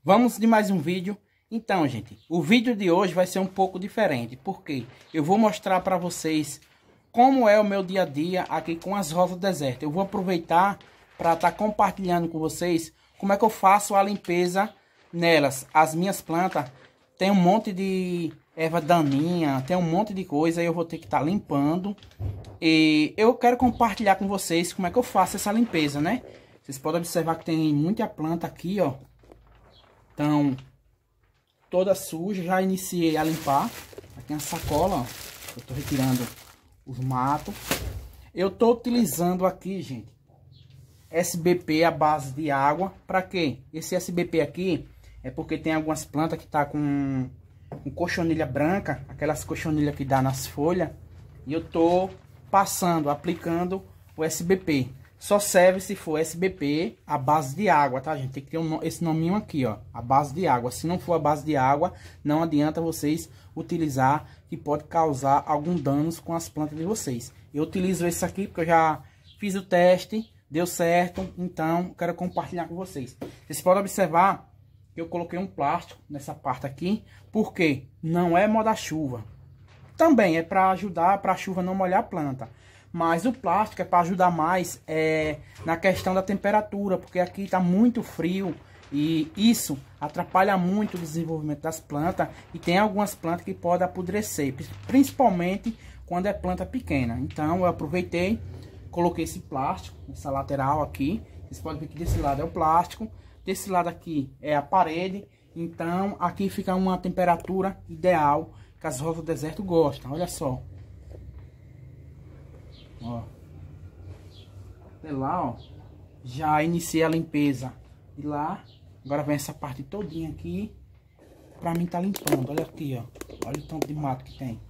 Vamos de mais um vídeo. Então, gente, o vídeo de hoje vai ser um pouco diferente, porque eu vou mostrar para vocês como é o meu dia a dia aqui com as rosas do deserto. Eu vou aproveitar para estar compartilhando com vocês como é que eu faço a limpeza nelas. As minhas plantas tem um monte de erva daninha, tem um monte de coisa, e eu vou ter que estar limpando. E eu quero compartilhar com vocês como é que eu faço essa limpeza, né? Vocês podem observar que tem muita planta aqui, ó. Então, toda suja, já iniciei a limpar. Aqui na sacola, ó, eu tô retirando os matos. Eu tô utilizando aqui, gente, SBP à base de água. Para quê? Esse SBP aqui é porque tem algumas plantas que tá com cochonilha branca, aquelas cochonilhas que dá nas folhas, e eu tô passando, aplicando o SBP. Só serve se for SBP à base de água, tá, gente? Tem que ter esse nominho aqui, ó, a base de água. Se não for a base de água, não adianta vocês utilizar, que pode causar algum danos com as plantas de vocês. Eu utilizo esse aqui porque eu já fiz o teste, deu certo, então quero compartilhar com vocês. Vocês podem observar que eu coloquei um plástico nessa parte aqui, porque não é moda-chuva. Também é para ajudar, para a chuva não molhar a planta. Mas o plástico é para ajudar mais na questão da temperatura, porque aqui está muito frio e isso atrapalha muito o desenvolvimento das plantas. E tem algumas plantas que podem apodrecer, principalmente quando é planta pequena. Então eu aproveitei, coloquei esse plástico nessa lateral aqui. Vocês podem ver que desse lado é o plástico, desse lado aqui é a parede. Então aqui fica uma temperatura ideal que as rosas do deserto gostam. Olha só. Ó, até lá, ó, já iniciei a limpeza de lá. Agora vem essa parte todinha aqui pra mim tá limpando. Olha aqui, ó, olha o tanto de mato que tem.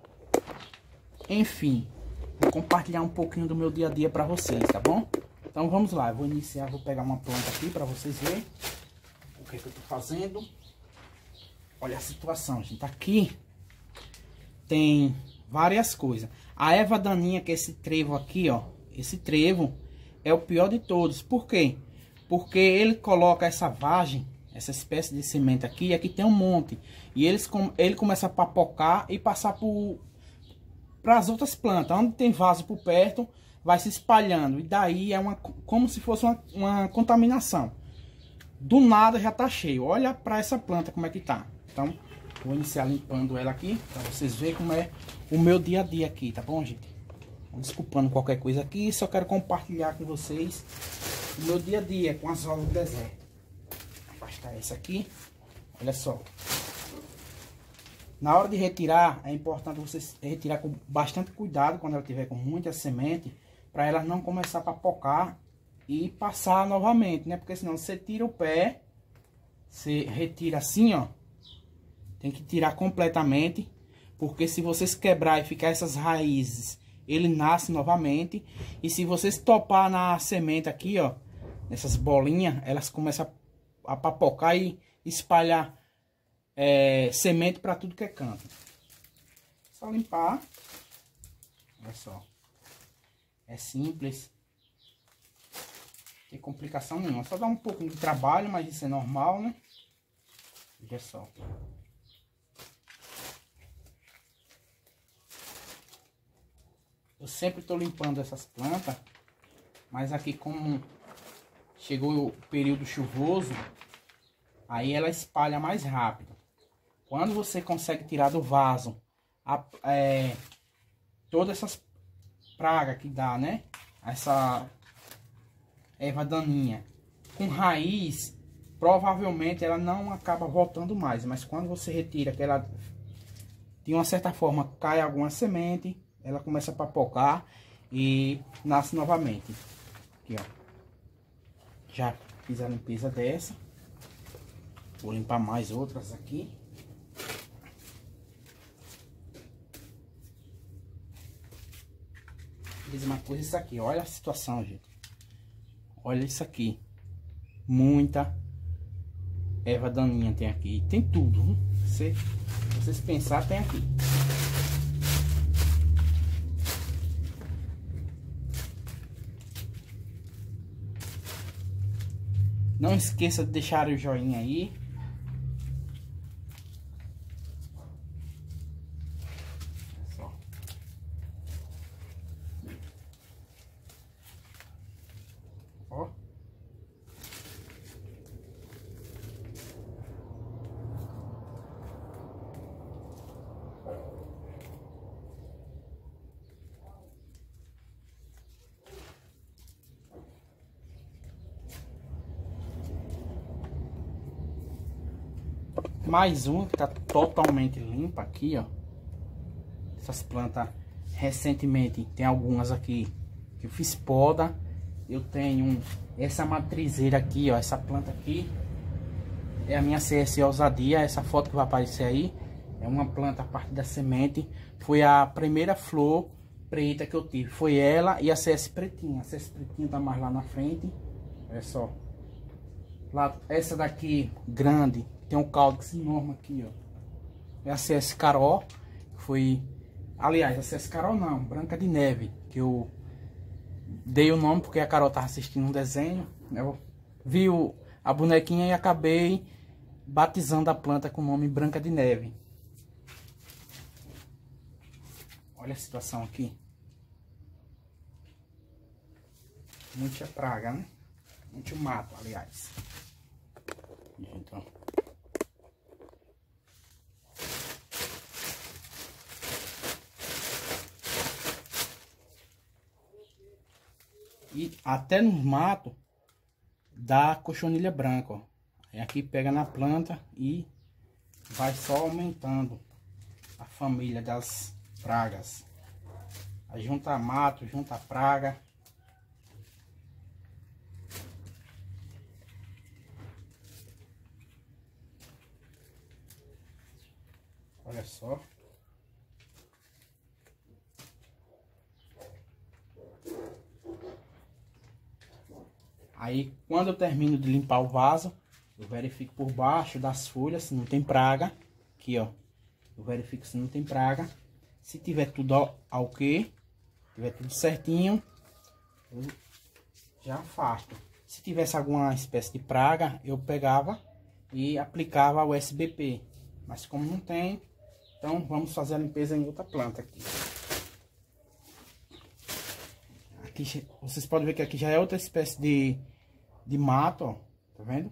Enfim, vou compartilhar um pouquinho do meu dia a dia pra vocês, tá bom? Então vamos lá, eu vou iniciar, vou pegar uma planta aqui pra vocês verem o que é que eu tô fazendo. Olha a situação, gente, aqui tem várias coisas. A erva daninha, que é esse trevo aqui, ó. Esse trevo é o pior de todos. Por quê? Porque ele coloca essa vagem, essa espécie de semente aqui, e aqui tem um monte. E ele começa a papocar e passar para as outras plantas. Onde tem vaso por perto, vai se espalhando. E daí é como se fosse uma contaminação. Do nada já tá cheio. Olha para essa planta como é que tá. Então, vou iniciar limpando ela aqui, para vocês verem como é o meu dia a dia aqui, tá bom, gente? Desculpando qualquer coisa aqui, só quero compartilhar com vocês o meu dia a dia com as rosas do deserto. Vou afastar essa aqui, olha só. Na hora de retirar, é importante vocês retirar com bastante cuidado, quando ela tiver com muita semente, para ela não começar a papocar e passar novamente, né? Porque senão você tira o pé, você retira assim, ó. Tem que tirar completamente, porque se vocês quebrar e ficar essas raízes, ele nasce novamente. E se vocês topar na semente aqui, ó, nessas bolinhas, elas começam a papocar e espalhar semente para tudo que é canto. Só limpar. Olha só. É simples. Não tem complicação nenhuma. Só dá um pouquinho de trabalho, mas isso é normal, né? Olha só. Eu sempre estou limpando essas plantas, mas aqui como chegou o período chuvoso, aí ela espalha mais rápido. Quando você consegue tirar do vaso todas essas pragas que dá, né? Essa erva daninha com raiz, provavelmente ela não acaba voltando mais. Mas quando você retira, que ela de uma certa forma cai alguma semente, ela começa a papocar e nasce novamente. Aqui, ó. Já fiz a limpeza dessa. Vou limpar mais outras aqui. Mesma coisa isso aqui. Olha a situação, gente. Olha isso aqui. Muita erva daninha tem aqui. Tem tudo. Se vocês pensar, tem aqui. Não esqueça de deixar o joinha aí, mais uma que tá totalmente limpa aqui, ó. Essas plantas, recentemente, tem algumas aqui que eu fiz poda. Eu tenho essa matrizeira aqui, ó. Essa planta aqui é a minha CS Ousadia. Essa foto que vai aparecer aí é uma planta a partir da semente. Foi a primeira flor preta que eu tive. Foi ela e a CS Pretinha. A CS Pretinha tá mais lá na frente. Olha só. Lá, essa daqui, grande, tem um caudex enorme aqui, ó. É a CS Carol. Foi... Aliás, a CS Carol não, Branca de Neve. Que eu dei o nome porque a Carol tava assistindo um desenho. Eu vi a bonequinha e acabei batizando a planta com o nome Branca de Neve. Olha a situação aqui. Muita praga, né? Muito mato, aliás. Então. E até no mato dá cochonilha branca, ó. Aí aqui pega na planta e vai só aumentando a família das pragas. Aí junta mato, junta praga. Olha só. Aí quando eu termino de limpar o vaso, eu verifico por baixo das folhas se não tem praga. Aqui, ó. Eu verifico se não tem praga. Se tiver tudo ok, tiver tudo certinho, eu já afasto. Se tivesse alguma espécie de praga, eu pegava e aplicava o SBP. Mas como não tem, então vamos fazer a limpeza em outra planta aqui. Aqui vocês podem ver que aqui já é outra espécie de mato, ó. Tá vendo?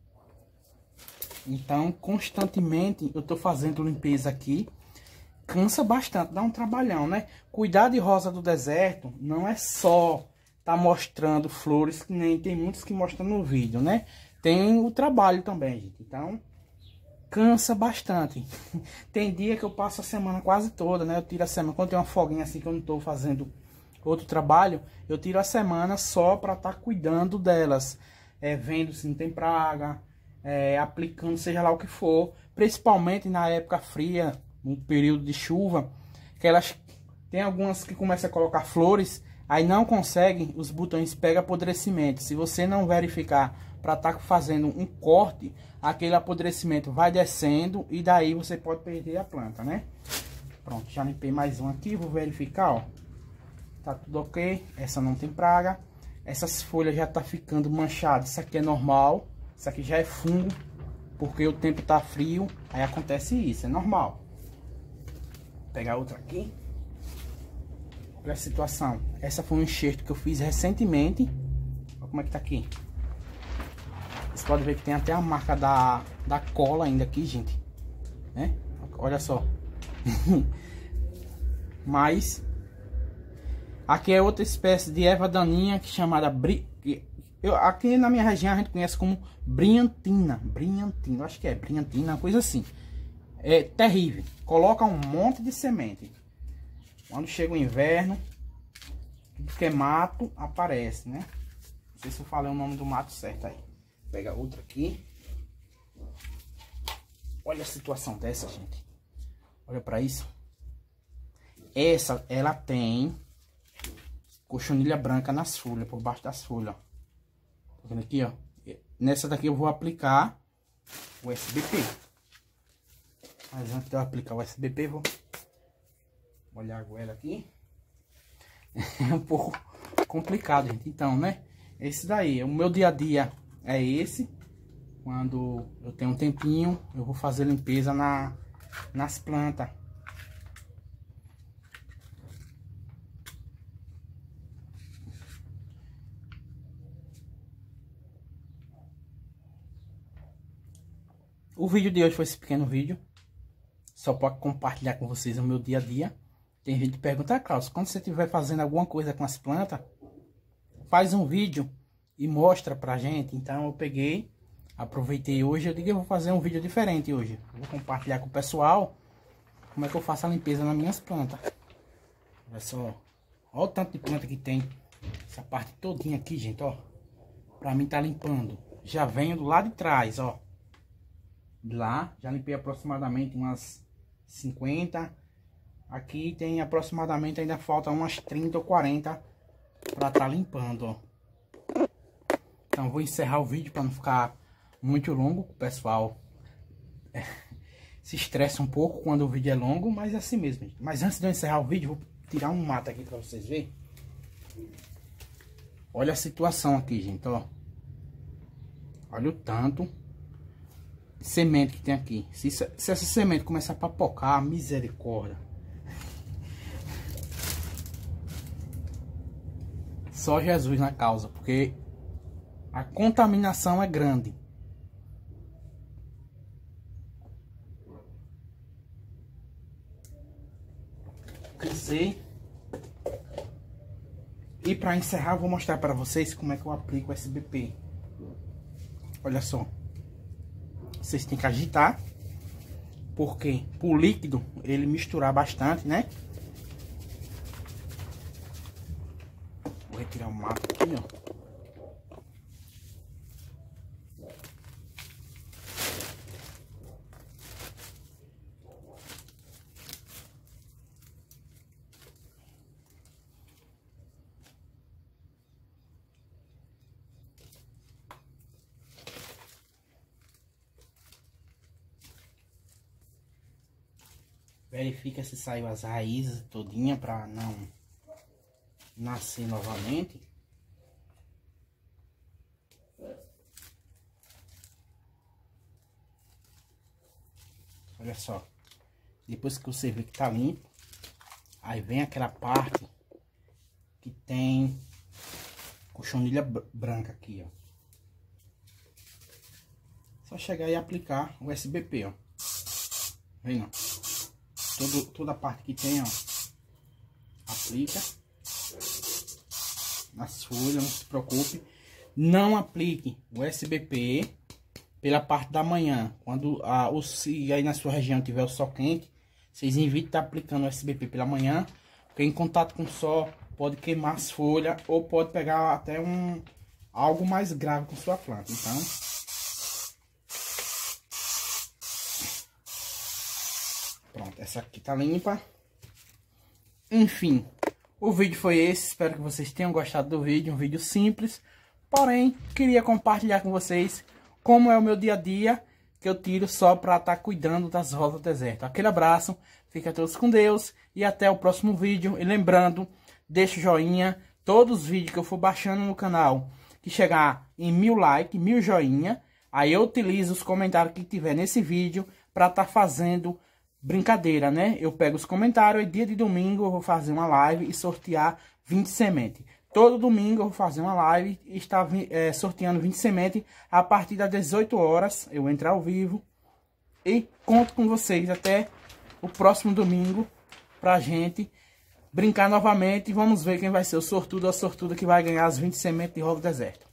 Então, constantemente eu tô fazendo limpeza aqui. Cansa bastante, dá um trabalhão, né? Cuidar de rosa do deserto não é só tá mostrando flores, que nem tem muitos que mostram no vídeo, né? Tem o trabalho também, gente. Então, cansa bastante. Tem dia que eu passo a semana quase toda, né? Eu tiro a semana, quando tem uma folguinha assim que eu não tô fazendo outro trabalho, eu tiro a semana só para estar cuidando delas. Vendo se não tem praga, aplicando seja lá o que for. Principalmente na época fria, no período de chuva, que elas tem algumas que começam a colocar flores, aí não conseguem, os botões pegam apodrecimento. Se você não verificar para estar fazendo um corte, aquele apodrecimento vai descendo e daí você pode perder a planta, né? Pronto, já limpei mais um aqui, vou verificar, ó. Tá tudo ok, essa não tem praga. Essas folhas já tá ficando manchadas, isso aqui é normal. Isso aqui já é fungo, porque o tempo tá frio, aí acontece isso, é normal. Vou pegar outra aqui. Olha a situação. Essa foi um enxerto que eu fiz recentemente. Olha como é que tá aqui. Vocês podem ver que tem até a marca da cola ainda aqui, gente. Né? Olha só. Mas aqui é outra espécie de erva daninha que é chamada aqui na minha região a gente conhece como briantina. Briantina, acho que é briantina, uma coisa assim. É terrível. Coloca um monte de semente. Quando chega o inverno, tudo que é mato aparece, né? Não sei se eu falei o nome do mato certo aí. Vou pegar outra aqui. Olha a situação dessa, gente. Olha pra isso. Essa, ela tem cochonilha branca nas folhas, por baixo das folhas, ó. Tá vendo aqui, ó? Nessa daqui eu vou aplicar o SBP. Mas antes de eu aplicar o SBP, vou molhar a goela aqui. É um pouco complicado, gente. Então, né? Esse daí, o meu dia a dia é esse. Quando eu tenho um tempinho, eu vou fazer limpeza nas plantas. O vídeo de hoje foi esse pequeno vídeo. Só para compartilhar com vocês o meu dia a dia. Tem gente que pergunta, Klaus, quando você estiver fazendo alguma coisa com as plantas, faz um vídeo e mostra pra gente. Então eu peguei, Aproveitei hoje, eu digo que eu vou fazer um vídeo diferente hoje. Vou compartilhar com o pessoal como é que eu faço a limpeza nas minhas plantas. Olha só, olha o tanto de planta que tem. Essa parte todinha aqui, gente, ó. Pra mim tá limpando. Já venho do lado de trás, ó. De lá, já limpei aproximadamente umas 50. Aqui tem aproximadamente, ainda falta umas 30 ou 40 pra tá limpando, ó. Então vou encerrar o vídeo pra não ficar muito longo. O pessoal se estressa um pouco quando o vídeo é longo, mas é assim mesmo, gente. Mas antes de eu encerrar o vídeo, vou tirar um mato aqui pra vocês verem. Olha a situação aqui, gente, ó. Olha o tanto de semente que tem aqui. Se essa semente começar a papocar, misericórdia. Só Jesus na causa, porque a contaminação é grande. Cansei. E para encerrar, eu vou mostrar para vocês como é que eu aplico o SBP. Olha só. Vocês têm que agitar, porque o líquido ele misturar bastante, né? Vou retirar o mato aqui, ó. Verifica se saiu as raízes todinha para não nascer novamente. Olha só. Depois que você vê que tá limpo, aí vem aquela parte que tem cochonilha branca aqui, ó. Só chegar e aplicar o SBP, ó. Vem, ó. Toda a parte que tem, ó, aplica nas folhas, não se preocupe. Não aplique o SBP pela parte da manhã. Quando se aí na sua região tiver o sol quente, vocês evitem estar aplicando o SBP pela manhã, porque em contato com o sol pode queimar as folhas ou pode pegar até algo mais grave com sua planta. Então, pronto, essa aqui tá limpa. Enfim, o vídeo foi esse. Espero que vocês tenham gostado do vídeo. Um vídeo simples, porém, queria compartilhar com vocês como é o meu dia a dia que eu tiro só para estar cuidando das rosas do deserto. Aquele abraço, fica todos com Deus e até o próximo vídeo. E lembrando, deixa o joinha. Todos os vídeos que eu for baixando no canal, que chegar em 1000 likes, 1000 joinha, aí eu utilizo os comentários que tiver nesse vídeo para estar fazendo brincadeira, né? Eu pego os comentários e dia de domingo eu vou fazer uma live e sortear 20 sementes. Todo domingo eu vou fazer uma live e estar sorteando 20 sementes a partir das 18 horas. Eu vou entrar ao vivo e conto com vocês até o próximo domingo pra gente brincar novamente. E vamos ver quem vai ser o sortudo ou a sortuda que vai ganhar as 20 sementes de rosa do deserto.